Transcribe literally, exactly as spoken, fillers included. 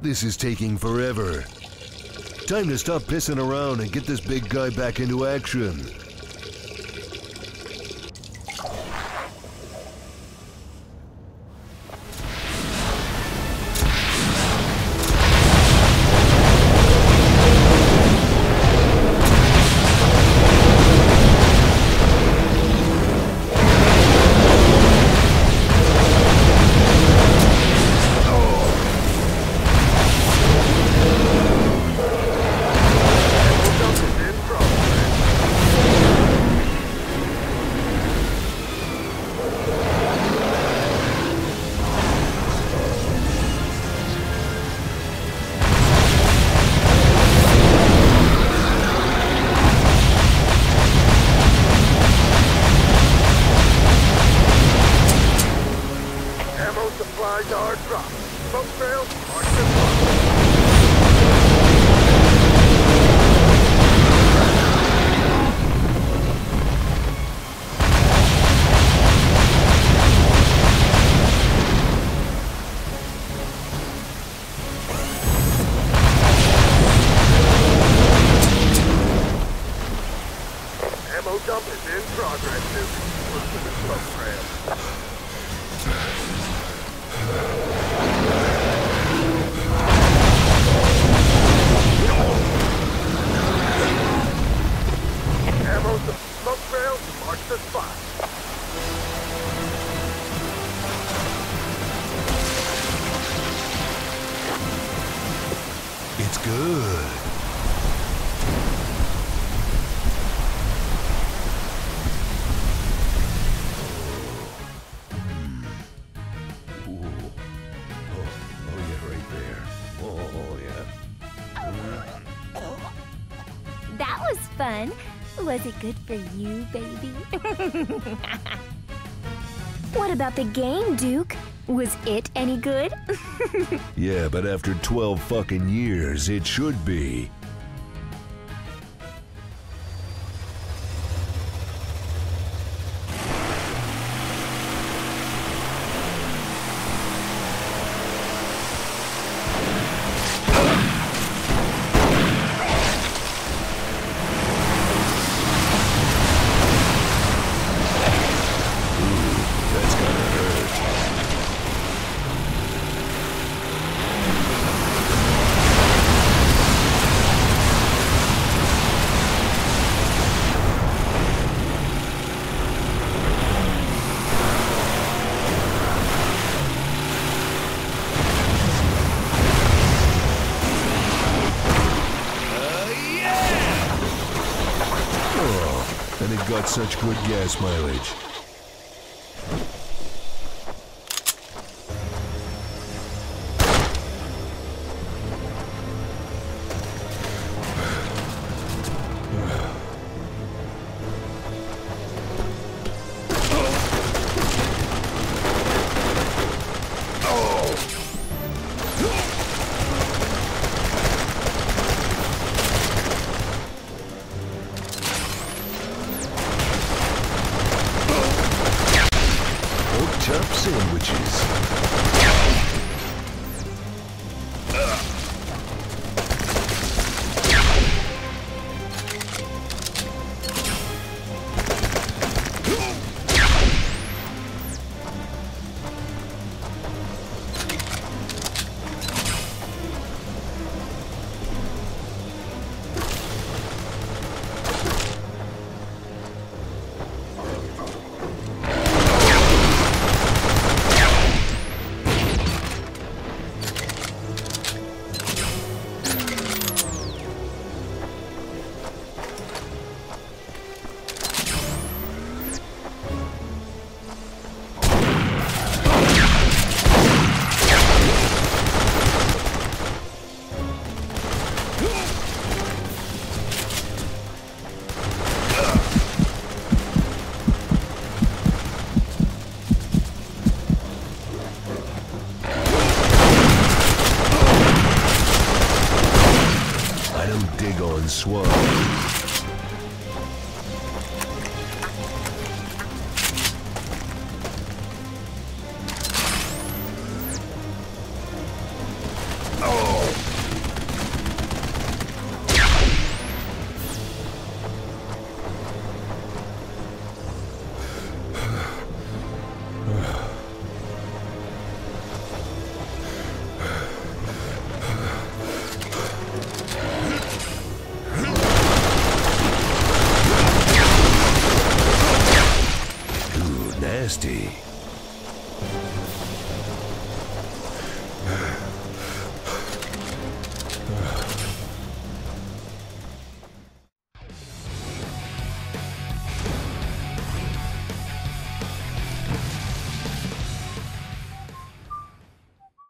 This is taking forever. Time to stop pissing around and get this big guy back into action. Supplies are dropped. Smoke trails are supplied. Ammo dump is in progress, Duke. Look for the smoke trail. Ammo the smoke trail to mark the spot. It's good. That was fun. Was it good for you, baby? What about the game, Duke? Was it any good? Yeah, but after twelve fucking years, it should be. And it got such good gas mileage. Chop sandwiches. I don't dig on swag.